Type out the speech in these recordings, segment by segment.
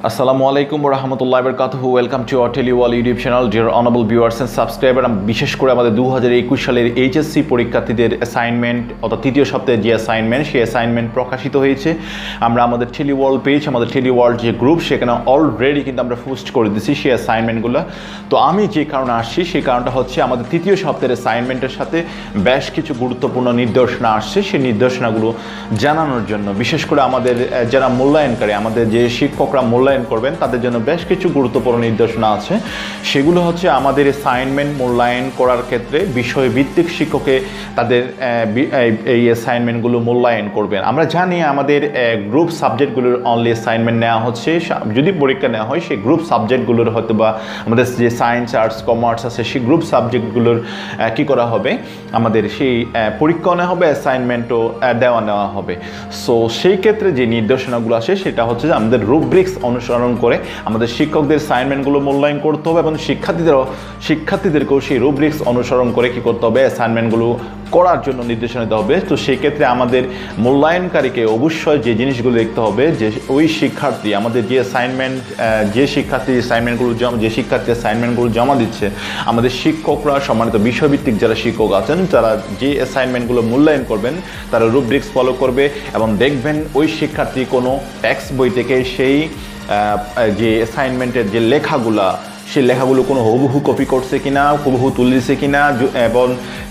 আসসালামু আলাইকুম ওয়া রাহমাতুল্লাহি ওয়া বারাকাতুহু। ওয়েলকাম টু আওয়ার টেলিওয়াল YouTube channel. Dear honourable viewers and subscriber, বিশেষ করে আমাদের 2021 সালের এইচএসসি পরীক্ষার্থীদের অ্যাসাইনমেন্ট অর্থাৎ তৃতীয় সপ্তাহের যে অ্যাসাইনমেন্ট, সেই অ্যাসাইনমেন্ট প্রকাশিত হয়েছে। আমরা আমাদের টেলিওয়ার্ল্ড পেজ, আমাদের টেলিওয়ার্ল্ড যে গ্রুপ, সেখানে অলরেডি কিন্তু আমরা পোস্ট করে দিচ্ছি সেই অ্যাসাইনমেন্টগুলো। তো আমি যে কারণে আসছি সেই কারণটা হচ্ছে আমাদের তৃতীয় সপ্তাহের অ্যাসাইনমেন্টের সাথে বেশ কিছু গুরুত্বপূর্ণ নির্দেশনা আসছে। সেই নির্দেশনাগুলো জানানোর জন্য, বিশেষ করে আমাদের যারা মূল্যায়নকারী, আমাদের যে শিক্ষকরা মূল্যায়ন করবেন তাদের জন্য বেশ কিছু গুরুত্বপূর্ণ নির্দেশনা আছে। সেগুলো হচ্ছে আমাদের অ্যাসাইনমেন্ট মূল্যায়ন করার ক্ষেত্রে বিষয়ভিত্তিক শিক্ষকে তাদের এই অ্যাসাইনমেন্টগুলো মূল্যায়ন করবেন। আমরা জানি আমাদের গ্রুপ সাবজেক্টগুলোর অনলি অ্যাসাইনমেন্ট নেওয়া হচ্ছে। যদি পরীক্ষা নেওয়া হয় সেই গ্রুপ সাবজেক্টগুলোর হয়তো বা আমাদের যে সায়েন্স, আর্টস, কমার্স আছে সেই গ্রুপ সাবজেক্টগুলোর কী করা হবে, আমাদের সেই পরীক্ষাও নেওয়া হবে, অ্যাসাইনমেন্টও নেওয়া হবে। সো সেই ক্ষেত্রে যে নির্দেশনাগুলো আসে সেটা হচ্ছে যে আমাদের রুব্রিক্স অনুসরণ করে আমাদের শিক্ষকদের অ্যাসাইনমেন্টগুলো মূল্যায়ন করতে হবে এবং শিক্ষার্থীদেরকেও সেই রুব্রিক্স অনুসরণ করে কী করতে হবে, অ্যাসাইনমেন্টগুলো করার জন্য নির্দেশনা দিতে হবে। তো সেই ক্ষেত্রে আমাদের মূল্যায়নকারীকে অবশ্যই যে জিনিসগুলো দেখতে হবে যে ওই শিক্ষার্থী আমাদের যে অ্যাসাইনমেন্ট, যে শিক্ষার্থী অ্যাসাইনমেন্টগুলো জমা দিচ্ছে, আমাদের শিক্ষকরা সম্মানিত বিষয়ভিত্তিক যারা শিক্ষক আছেন তারা যে অ্যাসাইনমেন্টগুলো মূল্যায়ন করবেন তারা রুব্রিক্স ফলো করবে এবং দেখবেন ওই শিক্ষার্থী কোনো টেক্সট বই থেকে সেই যে অ্যাসাইনমেন্টের যে লেখাগুলা, সেই লেখাগুলো কোনো হুবহু কপি করছে কিনা, হুবহু তুলে দিচ্ছে কিনা, এবং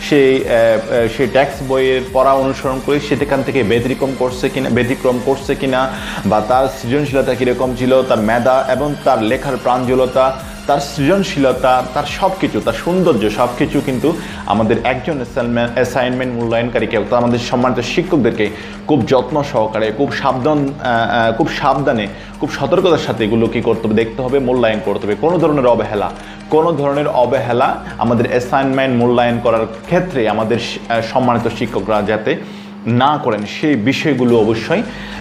সেই টেক্সট বইয়ের পড়া অনুসরণ করে সেখান থেকে ব্যতিক্রম করছে কিনা, বা তার সৃজনশীলতা কীরকম ছিল, তার মেধা এবং তার লেখার প্রাঞ্জলতা, তার সৃজনশীলতা, তার সব কিছু, তার সৌন্দর্য সব কিছু কিন্তু আমাদের একজন অ্যাসাইনমেন্ট মূল্যায়নকারীকে, আমাদের সম্মানিত শিক্ষকদেরকে খুব যত্ন সহকারে, খুব সাবধানে, খুব সতর্কতার সাথে এগুলো কী করতে হবে, দেখতে হবে, মূল্যায়ন করতে হবে। কোনো ধরনের অবহেলা আমাদের অ্যাসাইনমেন্ট মূল্যায়ন করার ক্ষেত্রে আমাদের সম্মানিত শিক্ষকরা যাতে না করেন সেই বিষয়গুলো অবশ্যই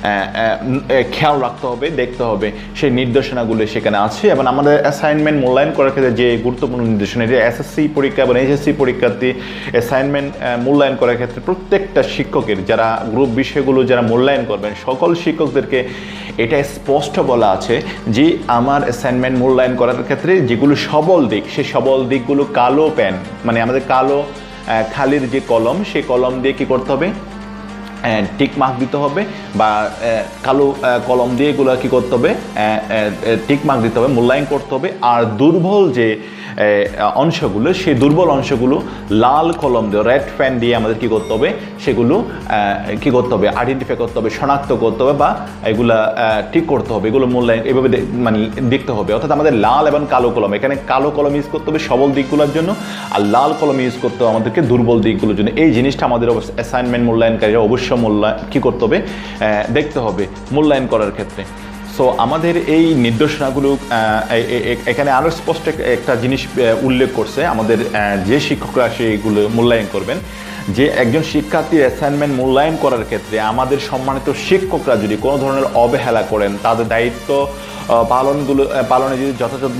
খেয়াল রাখতে হবে, দেখতে হবে। সেই নির্দেশনাগুলো সেখানে আছে এবং আমাদের অ্যাসাইনমেন্ট মূল্যায়ন করার ক্ষেত্রে যে গুরুত্বপূর্ণ নির্দেশনা, যে এসএসসি পরীক্ষা এবং এইচএসসি পরীক্ষার্থী অ্যাসাইনমেন্ট মূল্যায়ন করার ক্ষেত্রে প্রত্যেকটা শিক্ষকের যারা গ্রুপ বিষয়গুলো যারা মূল্যায়ন করবেন সকল শিক্ষকদেরকে এটা স্পষ্ট বলা আছে যে আমার অ্যাসাইনমেন্ট মূল্যায়ন করার ক্ষেত্রে যেগুলো সবল দিক, সেই সবল দিকগুলো কালো পেন, মানে আমাদের কালো খালির যে কলম, সেই কলম দিয়ে কী করতে হবে, টিক মার্ক দিতে হবে, বা কালো কলম দিয়ে এগুলো কী করতে হবে, টিক মার্ক দিতে হবে, মূল্যায়ন করতে হবে। আর দুর্বল যে অংশগুলো, সেই দুর্বল অংশগুলো লাল কলম দিয়ে, রেড পেন দিয়ে আমাদের কী করতে হবে, সেগুলো কী করতে হবে, আইডেন্টিফাই করতে হবে, শনাক্ত করতে হবে, বা এগুলা ঠিক করতে হবে, এগুলো মূল্যায়ন এভাবে মানে দেখতে হবে। অর্থাৎ আমাদের লাল এবং কালো কলম, এখানে কালো কলম ইউজ করতে হবে সবল দিকগুলোর জন্য, আর লাল কলম ইউজ করতে হবে আমাদেরকে দুর্বল দিকগুলোর জন্য। এই জিনিসটা আমাদের অ্যাসাইনমেন্ট মূল্যায়নকারীরা অবশ্য কী করতে হবে, দেখতে হবে মূল্যায়ন করার ক্ষেত্রে। সো আমাদের এই নির্দেশনাগুলো এখানে আরও স্পষ্ট একটা জিনিস উল্লেখ করছে আমাদের যে শিক্ষকরা সেইগুলো মূল্যায়ন করবেন, যে একজন শিক্ষার্থীর অ্যাসাইনমেন্ট মূল্যায়ন করার ক্ষেত্রে আমাদের সম্মানিত শিক্ষকরা যদি কোনো ধরনের অবহেলা করেন, তাদের দায়িত্ব পালনে যদি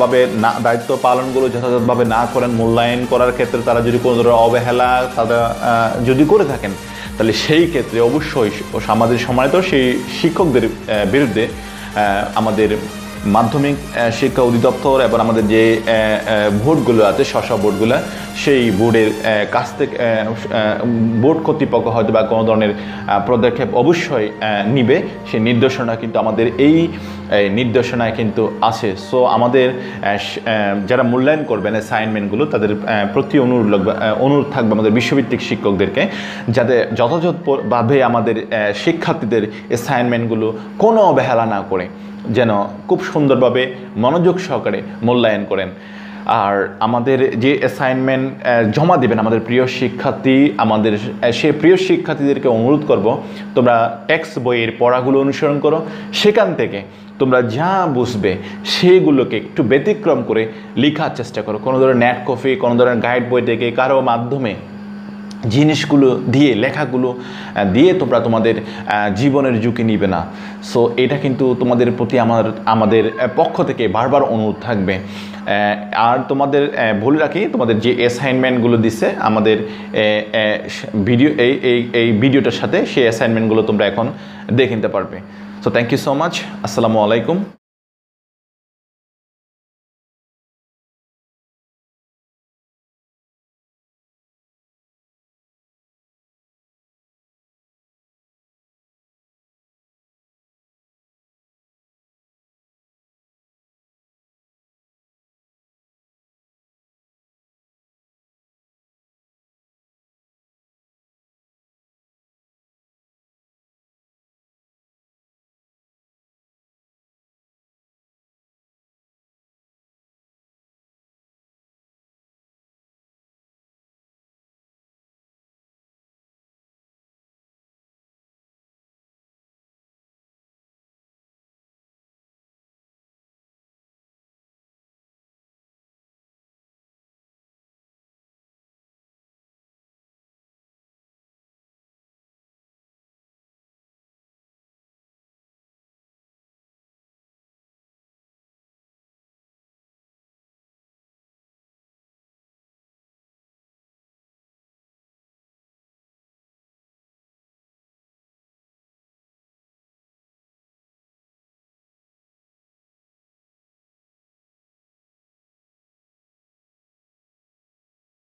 যথাযথভাবে না করেন, মূল্যায়ন করার ক্ষেত্রে তারা যদি কোনো ধরনের অবহেলা তারা যদি করে থাকেন, তাহলে সেই ক্ষেত্রে অবশ্যই আমাদের সম্মানিত সেই শিক্ষকদের বিরুদ্ধে আমাদের মাধ্যমিক শিক্ষা অধিদপ্তর এবং আমাদের যে বোর্ডগুলো আছে, স্ব বোর্ডগুলো, সেই বোর্ডের কাছ থেকে বোর্ড কর্তৃপক্ষ হয়তো বা কোনো ধরনের পদক্ষেপ অবশ্যই নিবে। সেই নির্দেশনা কিন্তু আমাদের এই নির্দেশনায় কিন্তু আছে। সো আমাদের যারা মূল্যায়ন করবেন অ্যাসাইনমেন্টগুলো তাদের প্রতি অনুরোধ থাকবে আমাদের বিশ্বভিত্তিক শিক্ষকদেরকে, যাতে যথাযথভাবে আমাদের শিক্ষার্থীদের অ্যাসাইনমেন্টগুলো কোনো অবহেলা না করে যেন খুব সুন্দরভাবে মনোযোগ সহকারে মূল্যায়ন করেন। আর আমাদের যে অ্যাসাইনমেন্ট জমা দেবেন আমাদের প্রিয় শিক্ষার্থী, আমাদের সেই প্রিয় শিক্ষার্থীদেরকে অনুরোধ করব, তোমরা টেক্সট বইয়ের পড়াগুলো অনুসরণ করো, সেখান থেকে তোমরা যা বুঝবে সেগুলোকে একটু ব্যতিক্রম করে লেখার চেষ্টা করো। কোনো ধরনের নেট কপি, কোনো ধরনের গাইড বই থেকে, কারো মাধ্যমে জিনিসগুলো দিয়ে, লেখাগুলো দিয়ে তোমরা তোমাদের জীবনের ঝুঁকি নিবে না। সো এটা কিন্তু তোমাদের প্রতি আমাদের পক্ষ থেকে বারবার অনুরোধ থাকবে। আর তোমাদের বলে রাখি, তোমাদের যে অ্যাসাইনমেন্টগুলো দিচ্ছে আমাদের ভিডিও এই ভিডিওটার সাথে, সেই অ্যাসাইনমেন্টগুলো তোমরা এখন দেখে নিতে পারবে। So thank you so much. আসসালামু আলাইকুম।